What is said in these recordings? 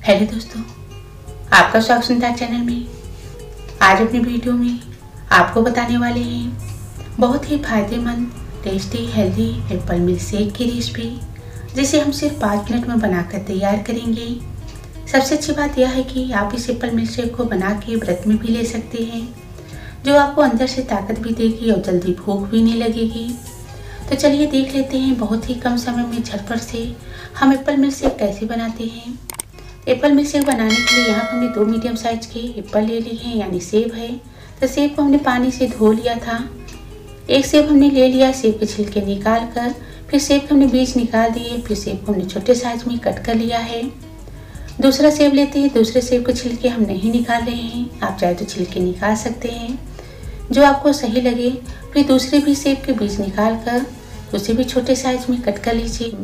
Hello दोस्तों, आपका स्वागत है चैनल में। आज अपनी वीडियो में आपको बताने वाले हैं बहुत ही फायदेमंद, tasty, healthy apple milkshake की रेसिपी, जिसे हम सिर्फ 5 मिनट में बनाकर तैयार करेंगे। सबसे अच्छी बात यह है कि आप इस एप्पल मिल्क शेक को बना के व्रत में भी ले सकते हैं, जो आपको अंदर से ताकत भी देगी और जल्दी भूख भी नहीं लगेगी। तो चलिए देख लेते हैं बहुत ही कम समय में झटपट से हम एप्पल मिल्क शेक कैसे बनाते हैं। एप्पल मिल्क शेक बनाने के लिए यहाँ पर हमने 2 मीडियम साइज के एप्पल ले ली हैं, यानी सेब है। तो सेब को हमने पानी से धो लिया था। एक सेब हमने ले लिया, सेब के छिलके निकाल कर, फिर सेब के हमने बीज निकाल दिए, फिर सेब को हमने छोटे साइज में कट कर लिया है। दूसरा सेब लेते हैं, दूसरे सेब के छिलके हम नहीं निकाल रहे हैं, आप चाहे तो छिलके निकाल सकते हैं जो आपको सही लगे। फिर दूसरे भी सेब के बीज निकाल कर उसे भी छोटे साइज में कट कर लीजिए।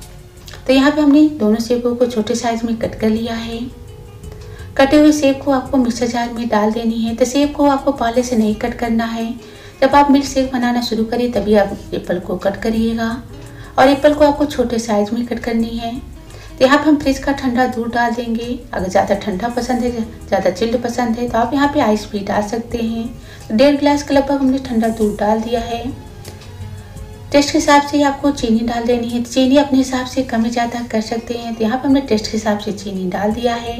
तो यहाँ पे हमने दोनों सेबों को छोटे साइज में कट कर लिया है। कटे हुए सेब को आपको मिक्सर जार में डाल देनी है। तो सेब को आपको पहले से नहीं कट करना है, जब आप मिल्क शेक बनाना शुरू करिए तभी आप एप्पल को कट करिएगा, और एप्पल को आपको छोटे साइज में कट करनी है। तो यहाँ पे हम फ्रिज का ठंडा दूध डाल देंगे। अगर ज़्यादा ठंडा पसंद है, ज़्यादा चिल्ड पसंद है, तो आप यहाँ पे आइस भी डाल सकते हैं। 1.5 गिलास के लगभग हमने ठंडा दूध डाल दिया है। टेस्ट के हिसाब से आपको चीनी डाल देनी है। चीनी अपने हिसाब से कम ज़्यादा कर सकते हैं। तो यहाँ पर हमने टेस्ट के हिसाब से चीनी डाल दिया है।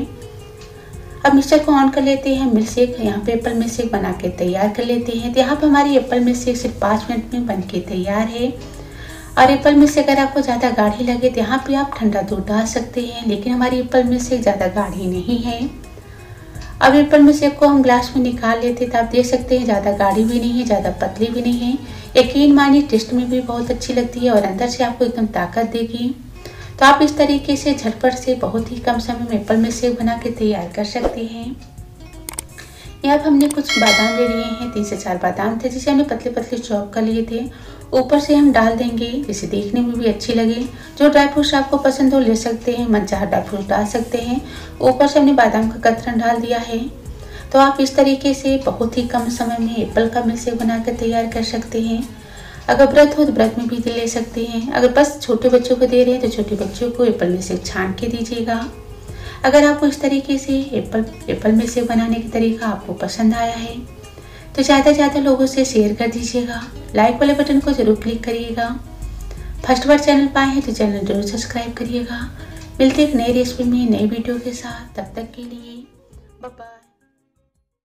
अब मिक्सर को ऑन कर लेते हैं। मिल्क शेक यहाँ पे एप्पल मिल्क शेक बना के तैयार कर लेते हैं। तो यहाँ पे हमारी एप्पल मिल्क शेक सिर्फ 5 मिनट में बन के तैयार है। और एप्पल मिल्क शेक अगर आपको ज़्यादा गाढ़ी लगे तो यहाँ पे आप ठंडा दूध डाल सकते हैं, लेकिन हमारी एप्पल मिल्क शेक ज़्यादा गाढ़ी नहीं है। अब एप्पल मिल्क शेक को हम ग्लास में निकाल लेते हैं। तो आप देख सकते हैं ज़्यादा गाढ़ी भी नहीं है, ज़्यादा पतली भी नहीं है। यकीन मानिए टेस्ट में भी बहुत अच्छी लगती है और अंदर से आपको एकदम ताकत देगी। तो आप इस तरीके से झटपट से बहुत ही कम समय में एप्पल मिल्क शेक बना के तैयार कर सकते हैं। यहाँ पर हमने कुछ बादाम ले लिए हैं, 3 से 4 बादाम थे, जिसे हमने पतले पतले चॉप कर लिए थे। ऊपर से हम डाल देंगे, जिसे देखने में भी अच्छी लगे। जो ड्राई फ्रूट्स आपको पसंद हो ले सकते हैं, मनचाहा ड्राई फ्रूट डाल सकते हैं। ऊपर से हमने बादाम का कतरन डाल दिया है। तो आप इस तरीके से बहुत ही कम समय में एप्पल का मिल्क शेक बनाकर तैयार कर सकते हैं। अगर व्रत हो तो व्रत में भी ले सकते हैं। अगर बस छोटे बच्चों को दे रहे हैं तो छोटे बच्चों को एप्पल मिल्क शेक छान के दीजिएगा। अगर आपको इस तरीके से एप्पल मिल्क शेक बनाने का तरीका आपको पसंद आया है तो ज़्यादा से ज़्यादा लोगों से शेयर कर दीजिएगा। लाइक वाले बटन को जरूर क्लिक करिएगा। फर्स्ट बार चैनल पाए हैं तो चैनल जरूर सब्सक्राइब करिएगा। मिलते एक नई रेसिपी में नई वीडियो के साथ, तब तक के लिए बाय बाय।